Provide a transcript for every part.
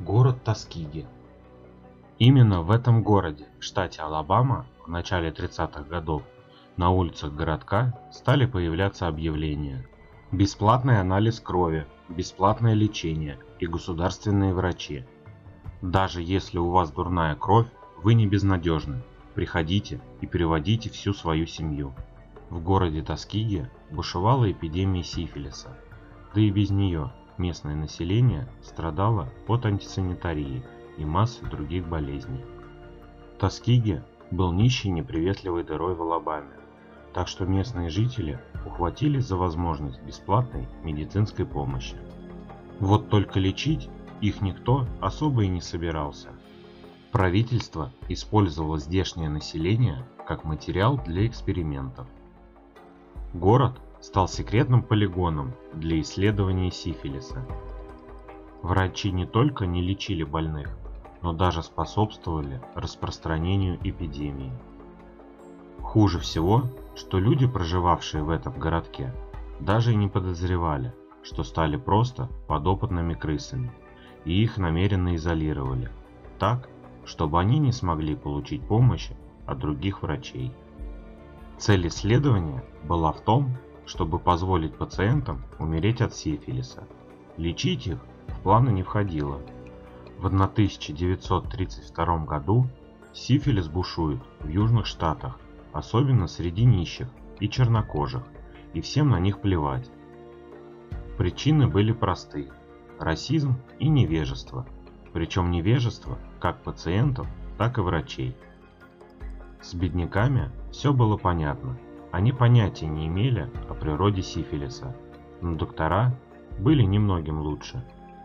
Город Тоскиги. Именно в этом городе, в штате Алабама, в начале 30-х годов, на улицах городка стали появляться объявления: бесплатный анализ крови, бесплатное лечение и государственные врачи. Даже если у вас дурная кровь, вы не безнадежны. Приходите и переводите всю свою семью. В городе Тоскиги бушевала эпидемия сифилиса, да и без нее местное население страдало от антисанитарии и массы других болезней. Тоскиги был нищей неприветливой дырой в Алабаме, так что местные жители ухватились за возможность бесплатной медицинской помощи. Вот только лечить их никто особо и не собирался. Правительство использовало здешнее население как материал для экспериментов. Город стал секретным полигоном для исследования сифилиса. Врачи не только не лечили больных, но даже способствовали распространению эпидемии. Хуже всего, что люди, проживавшие в этом городке, даже и не подозревали, что стали просто подопытными крысами, и их намеренно изолировали, так, чтобы они не смогли получить помощи от других врачей. Цель исследования была в том, чтобы позволить пациентам умереть от сифилиса. Лечить их в планы не входило. В 1932 году сифилис бушует в Южных Штатах, особенно среди нищих и чернокожих, и всем на них плевать. Причины были просты: расизм и невежество, причем невежество как пациентов, так и врачей. С бедняками все было понятно, они понятия не имели о природе сифилиса, но доктора были немногим лучше.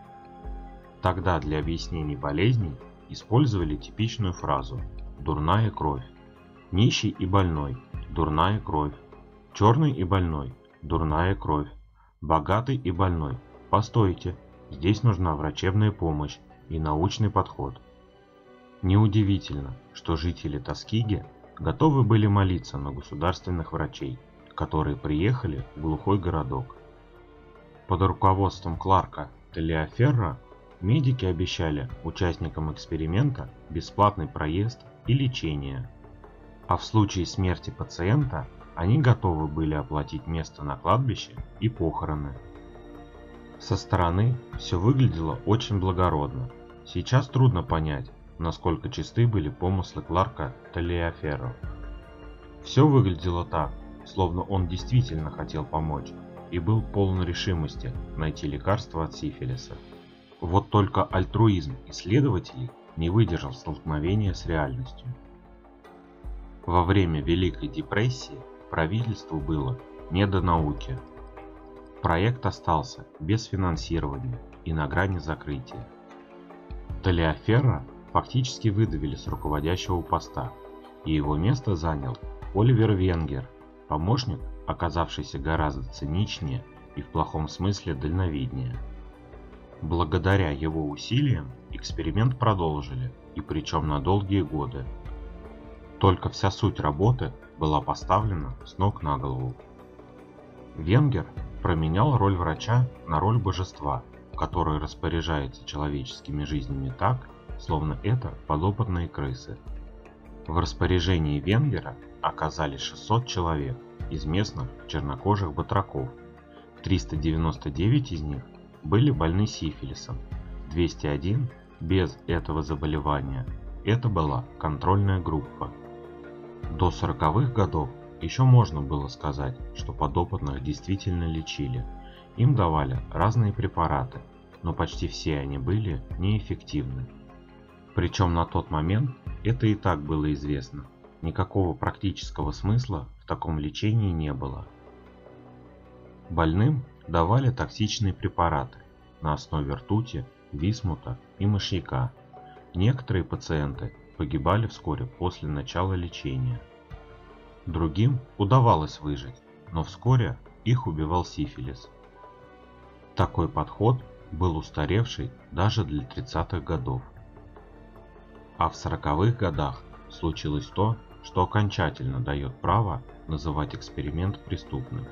Тогда для объяснений болезней использовали типичную фразу «дурная кровь». Нищий и больной – дурная кровь. Черный и больной – дурная кровь. Богатый и больной – постойте, здесь нужна врачебная помощь и научный подход. Неудивительно, что жители Тоскиги готовы были молиться на государственных врачей, которые приехали в глухой городок. Под руководством Кларка Талиаферро медики обещали участникам эксперимента бесплатный проезд и лечение, а в случае смерти пациента они готовы были оплатить место на кладбище и похороны. Со стороны все выглядело очень благородно. Сейчас трудно понять, насколько чисты были помыслы Кларка Талиаферро. Все выглядело так, словно он действительно хотел помочь и был полон решимости найти лекарство от сифилиса. Вот только альтруизм исследователей не выдержал столкновения с реальностью. Во время Великой депрессии правительству было не до науки. Проект остался без финансирования и на грани закрытия. Талиаферро фактически выдавили с руководящего поста, и его место занял Оливер Венгер, помощник, оказавшийся гораздо циничнее и в плохом смысле дальновиднее. Благодаря его усилиям эксперимент продолжили, и причем на долгие годы. Только вся суть работы была поставлена с ног на голову. Венгер променял роль врача на роль божества, которое распоряжается человеческими жизнями так, словно это подопытные крысы. В распоряжении Венгера оказались 600 человек из местных чернокожих батраков. 399 из них были больны сифилисом, 201 без этого заболевания. Это была контрольная группа. До 40-х годов еще можно было сказать, что подопытных действительно лечили. Им давали разные препараты, но почти все они были неэффективны. Причем на тот момент это и так было известно. Никакого практического смысла в таком лечении не было. Больным давали токсичные препараты на основе ртути, висмута и мышьяка. Некоторые пациенты погибали вскоре после начала лечения. Другим удавалось выжить, но вскоре их убивал сифилис. Такой подход был устаревший даже для 30-х годов. А в 40-х годах случилось то, что окончательно дает право называть эксперимент преступным.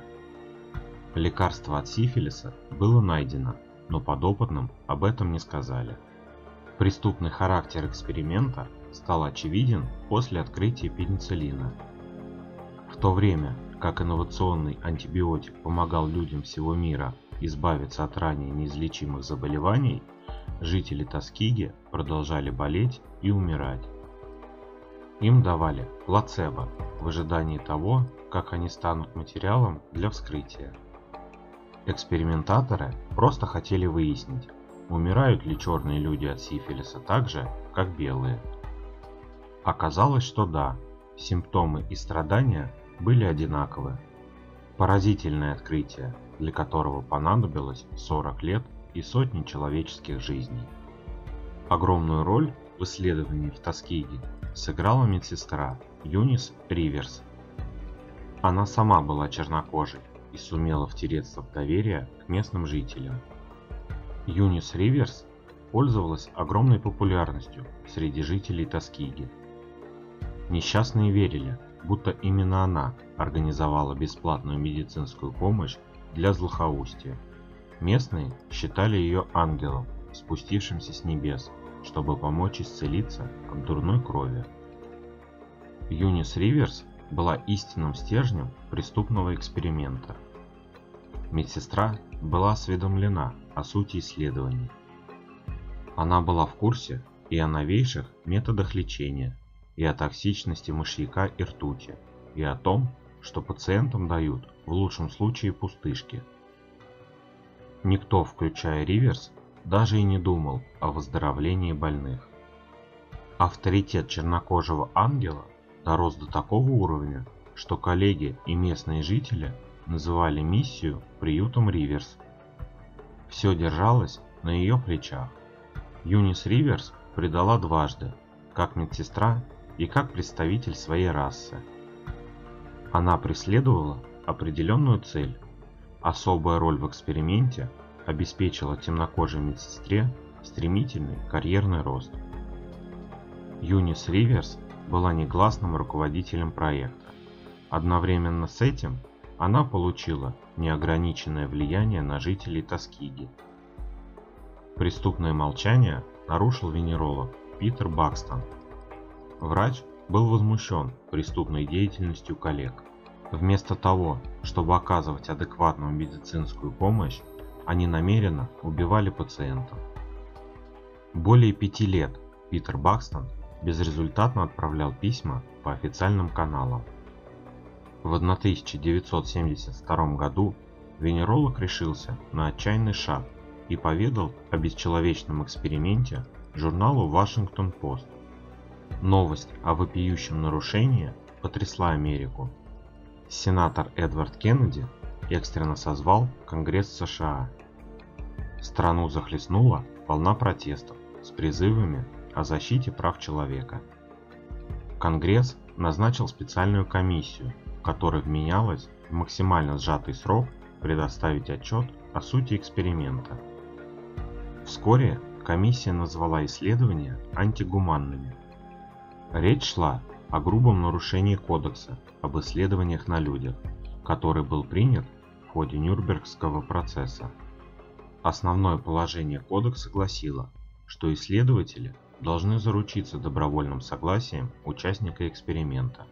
Лекарство от сифилиса было найдено, но подопытным об этом не сказали. Преступный характер эксперимента стал очевиден после открытия пенициллина. В то время как инновационный антибиотик помогал людям всего мира избавиться от ранее неизлечимых заболеваний, жители Тоскиги продолжали болеть и умирать. Им давали плацебо в ожидании того, как они станут материалом для вскрытия. Экспериментаторы просто хотели выяснить, умирают ли черные люди от сифилиса так же, как белые. Оказалось, что да, симптомы и страдания были одинаковы. Поразительное открытие, для которого понадобилось 40 лет и сотни человеческих жизней. Огромную роль в исследовании в Тоскиге сыграла медсестра Юнис Риверс. Она сама была чернокожей и сумела втереться в доверие к местным жителям. Юнис Риверс пользовалась огромной популярностью среди жителей Тоскиги. Несчастные верили, будто именно она организовала бесплатную медицинскую помощь для злохоустия. Местные считали ее ангелом, спустившимся с небес, чтобы помочь исцелиться от дурной крови. Юнис Риверс была истинным стержнем преступного эксперимента. Медсестра была осведомлена о сути исследований. Она была в курсе и о новейших методах лечения, и о токсичности мышьяка и ртути, и о том, что пациентам дают в лучшем случае пустышки. Никто, включая Риверс, даже и не думал о выздоровлении больных. Авторитет чернокожего ангела дорос до такого уровня, что коллеги и местные жители называли миссию приютом Риверс. Все держалось на ее плечах. Юнис Риверс предала дважды, как медсестра и как представитель своей расы. Она преследовала определенную цель. Особая роль в эксперименте обеспечила темнокожей медсестре стремительный карьерный рост. Юнис Риверс была негласным руководителем проекта. Одновременно с этим она получила неограниченное влияние на жителей Тоскиги. Преступное молчание нарушил венеролог Питер Бакстон. Врач был возмущен преступной деятельностью коллег. Вместо того, чтобы оказывать адекватную медицинскую помощь, они намеренно убивали пациентов. Более 5 лет Питер Бакстон безрезультатно отправлял письма по официальным каналам. В 1972 году венеролог решился на отчаянный шаг и поведал о бесчеловечном эксперименте журналу Washington Post. Новость о вопиющем нарушении потрясла Америку. Сенатор Эдвард Кеннеди экстренно созвал Конгресс США. Страну захлестнула волна протестов с призывами о защите прав человека. Конгресс назначил специальную комиссию, которая вменялась в максимально сжатый срок предоставить отчет о сути эксперимента. Вскоре комиссия назвала исследования антигуманными. Речь шла о грубом нарушении кодекса об исследованиях на людях, который был принят в ходе Нюрнбергского процесса. Основное положение кодекса гласило, что исследователи должны заручиться добровольным согласием участника эксперимента.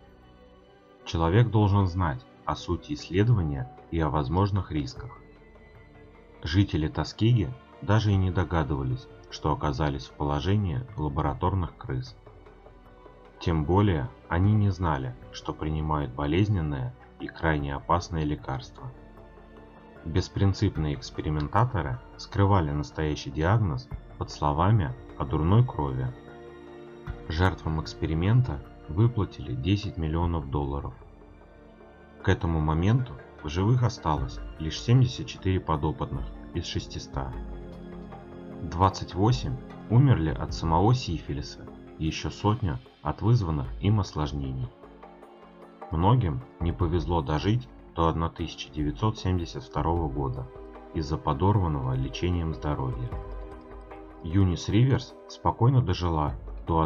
Человек должен знать о сути исследования и о возможных рисках. Жители Тоскиги даже и не догадывались, что оказались в положении лабораторных крыс. Тем более они не знали, что принимают болезненное и крайне опасное лекарство. Беспринципные экспериментаторы скрывали настоящий диагноз под словами о дурной крови. Жертвам эксперимента выплатили $10 миллионов. К этому моменту в живых осталось лишь 74 подопытных из 600. 28 умерли от самого сифилиса, и еще сотня от вызванных им осложнений. Многим не повезло дожить до 1972 года из-за подорванного лечением здоровья. Юнис Риверс спокойно дожила до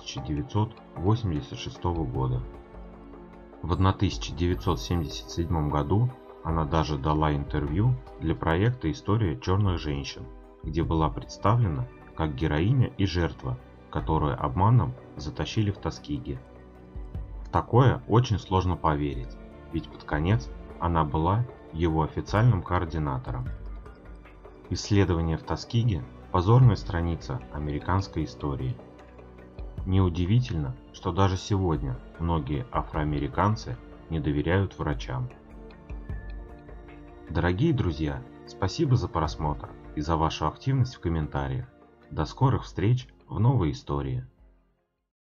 1986 года. В 1977 году она даже дала интервью для проекта «История черных женщин», где была представлена как героиня и жертва, которую обманом затащили в Тоскиге. В такое очень сложно поверить, ведь под конец она была его официальным координатором. Исследование в Тоскиге – позорная страница американской истории. Неудивительно, что даже сегодня многие афроамериканцы не доверяют врачам. Дорогие друзья, спасибо за просмотр и за вашу активность в комментариях. До скорых встреч в новой истории.